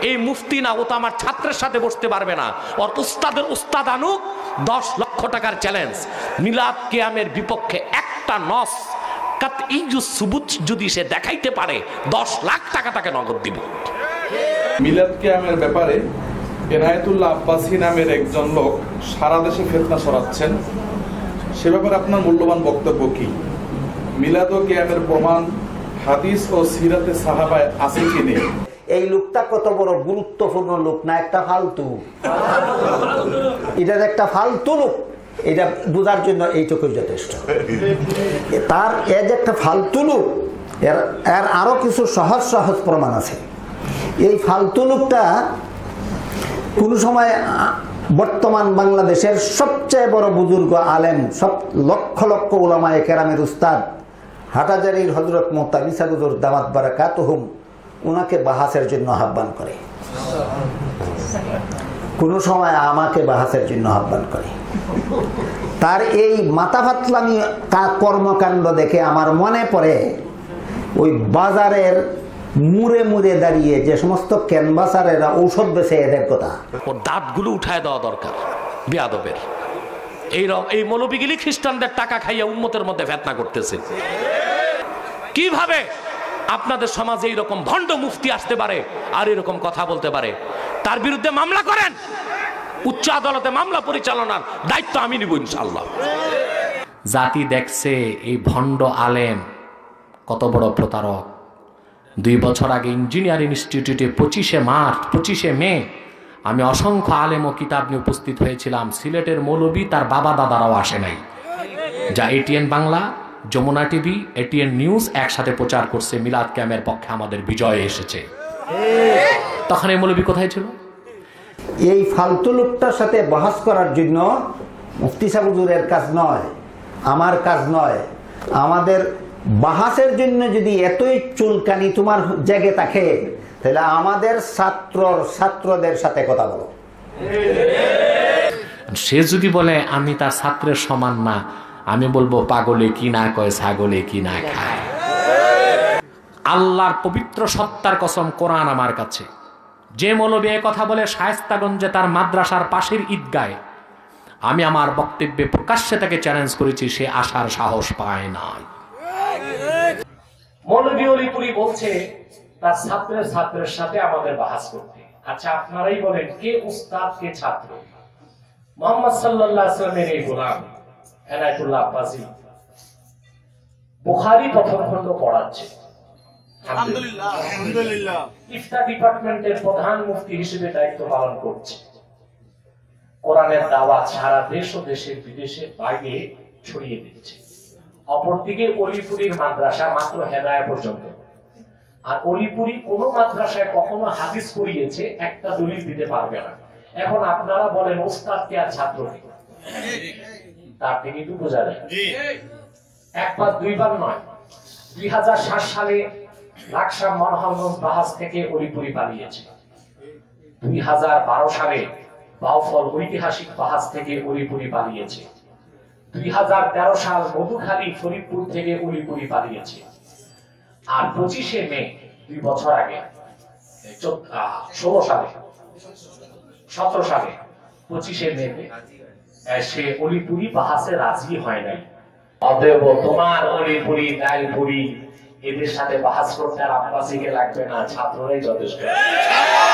এই মুফতি না, ও তো আমার ছাত্রের সাথে বসতে পারবে না। ওর উস্তাদের উস্তাদ আনুক, 10 লক্ষ টাকার চ্যালেঞ্জ। মিলাদ কিয়ামের বিপক্ষে একটা নস কাতঈ সুবুত যদি সে দেখাইতে পারে, 10 লাখ টাকা তাকে নগদ দিব। মিলাদ কিয়ামের ব্যাপারে এনায়েতুল্লাহ আব্বাসী নামের একজন লোক সারা দেশে ফিতনা ছড়াচ্ছেন, সে ব্যাপারে আপনার মূল্যবান বক্তব্য কি? মিলাদ ও কিয়ামের প্রমাণ হাদিস ও সিরাতে সাহাবায় আছে কি নেই? এই লোকটা কত বড় গুরুত্বপূর্ণ লোক না, একটা ফালতু, এটার একটা ফালতু লোক, এটা বোঝার জন্য এইটুকুই যথেষ্ট। তার এর যে একটা ফালতু লোক, এর আরো কিছু সহজ সহজ প্রমাণ আছে। এই ফালতু লোকটা কোন সময় বর্তমান বাংলাদেশের সবচেয়ে বড় বুজুর্গ আলেম, সব লক্ষ লক্ষ উলামায়ে কেরামের উস্তাদ হাটাজারির হযরত মুফতি ঈসা হুজুর দামাত বারাকাতুহুম, উনাকে বাহাসের জন্য আহ্বান করে, কোন সময় আমাকে বাহাসের জন্য আহ্বান করে। তার এই মাথা ফাতলামি কর্মকাণ্ড দেখে আমার মনে পড়ে ওই বাজারের মুড়ে মুড়ে দাঁড়িয়ে যে সমস্ত ক্যানভাসারেরা ঔষধ বেচে এদের কথা। ওর দাঁতগুলো উঠায় দেওয়া দরকার বেয়াদবের। এই মৌলবীগুলি খ্রিস্টানদের টাকা খাইয়া উম্মতের মধ্যে ফিতনা করতেছে। কিভাবে আপনাদের সমাজে এইরকম ভণ্ড মুফতি আসতে পারে আর এরকম কথা বলতে পারে? তার বিরুদ্ধে মামলা করেন, উচ্চ আদালতে মামলা পরিচালনার দায়িত্ব আমি নিব ইনশাআল্লাহ। জাতি দেখছে এই ভণ্ড আলেম কত বড় প্রতারক। 2 বছর আগে ইঞ্জিনিয়ারিং ইনস্টিটিউটে 25শে মে আমি অসংখ্য আলেম ও কিতাব নিয়ে উপস্থিত হয়েছিলাম। সিলেটের মৌলবী তার বাবা দাদারাও আসে নাই, যা ATN Bangla, Jamuna TV, ATN news একসাথে প্রচার করছে মিলাদ কিয়ামের পক্ষে আমাদের বিজয় এসেছে। তখন এই মৌলবী কোথায় ছিল? এই ফালতু লোকটার সাথে বহাস করার জন্য মুফতি সাহেব হুজুরের কাজ নয়, আমার কাজ নয়। আমাদের বাহাসের জন্য যদি এতই চুলকানি তোমার জেগে থাকে, তাহলে আমাদের ছাত্রদের সাথে কথা বলো। সে যদি বলে আমি তার ছাত্রের সমান না, আমি বলবো পাগলে কি না কয়, ছাগলে কি না খায়। আল্লাহর পবিত্র সত্তার কসম, কোরআন আমার কাছে, যে মৌলবী এ কথা বলে শায়েস্তাগঞ্জে তার মাদ্রাসার পাশের ঈদগাহে, আমি আমার বক্তব্যে প্রকাশ্যে তাকে চ্যালেঞ্জ করেছি, সে আসার সাহস পায় না। মৌলবী অলিপুরি বলছে তার ছাত্রের সাথে আমাদের বাহাস করতে। আচ্ছা আপনারাই বলেন, কে উস্তাদ কে ছাত্র? মুহাম্মদ সাল্লাল্লাহু আলাইহি ওয়াসাল্লামের এই গোলাম এনায়েতুল্লাহ আব্বাসী বুখারী প্রথম খণ্ড পড়াচ্ছে, আলহামদুলিল্লাহ। ইফতা ডিপার্টমেন্টের প্রধান মুফতি হিসেবে দায়িত্ব পালন করছে। কোরআনের দাওয়াত সারা দেশ ও দেশের বিদেশে বাইরে ছড়িয়ে দিচ্ছে। অপরদিকে অলিপুরীর মাদ্রাসা মাত্র হেদায়া পর্যন্ত। আর অলিপুরি কোন মাদ্রাসায় কখনো হাদিস পড়িয়েছে একটা দলিল দিতে পারবে না। এখন আপনারা বলেন ওস্তাদ কে আর ছাত্র কে? তার থেকে একটু বোঝা যায়। একবার দুইবার নয়, 2007 সালে লাকসাম মনোহরগঞ্জ বাহাস থেকে অলিপুরি পালিয়েছে। 2012 সালে বাউফল ঐতিহাসিক বাহাস থেকে অলিপুরি পালিয়েছে। 2013 সাল মধুখালী ফরিদপুর থেকে অলিপুরি পালিয়েছে। আর 25শে মে 2 বছর আগে 17 সালে 25শে মে সে অলিপুরি বাহাসে রাজি হয় নাই। অতএব তোমার অলিপুরি ডাইলপুরি এদের সাথে বাহাস করতে আর আব্বাসীকে লাগবে না, ছাত্ররাই যথেষ্ট।